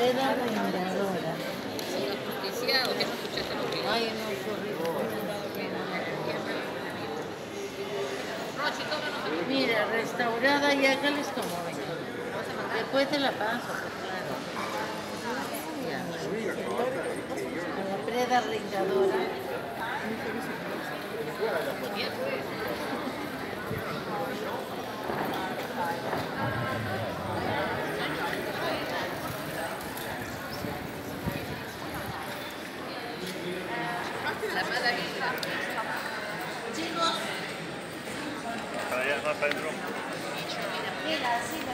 Preda Vengadora. Los justiciados, que no escuchaste lo que... Ay, no, horrible. No, chicos, no. Mira, restaurada y hágales como ven. Después te la paso, pues claro. Ya. Con la Preda Vengadora. La mala vibra. Chicos. Para allá, más adentro. Mira, así